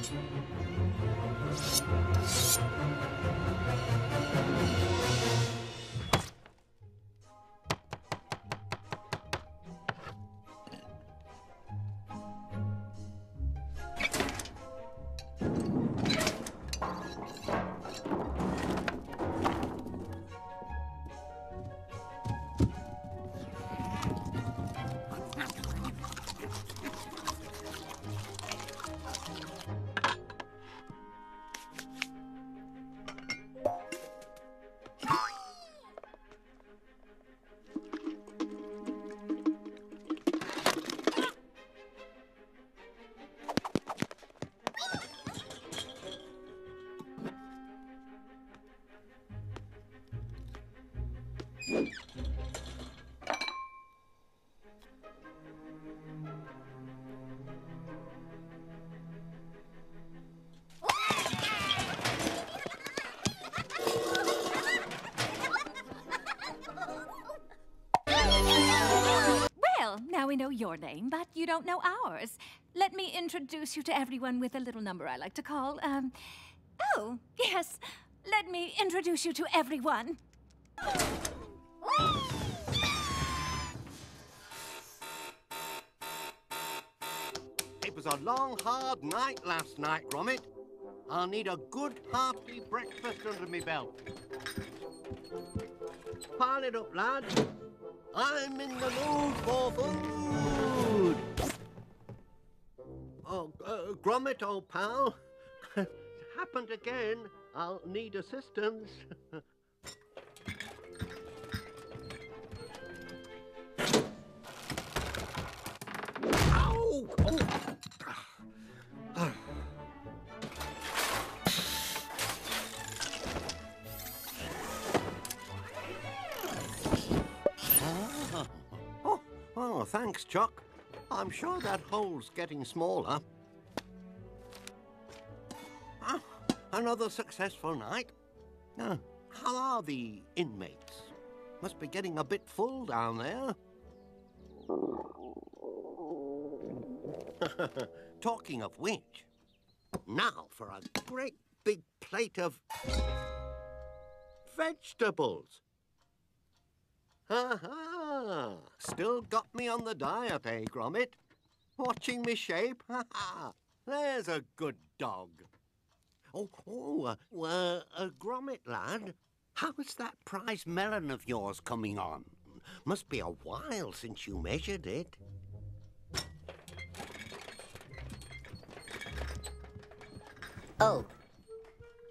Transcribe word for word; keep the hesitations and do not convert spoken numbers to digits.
Now we know your name, but you don't know ours. Let me introduce you to everyone with a little number I like to call, um... Oh, yes. Let me introduce you to everyone. It was a long, hard night last night, Gromit. I'll need a good, hearty breakfast under me belt. Pile it up, lads. I'm in the mood for food. Oh, uh, Gromit, old pal. Happened again. I'll need assistance. Ow! Oh. Oh, oh, thanks, Chuck. I'm sure that hole's getting smaller. Ah, another successful night. Uh, how are the inmates? Must be getting a bit full down there. Talking of which, now for a great big plate of vegetables. Ha ha! Still got me on the diet, eh, Gromit? Watching me shape? Ha ha! There's a good dog. Oh, oh, uh, uh, uh, Gromit, lad, how's that prize melon of yours coming on? Must be a while since you measured it. Oh,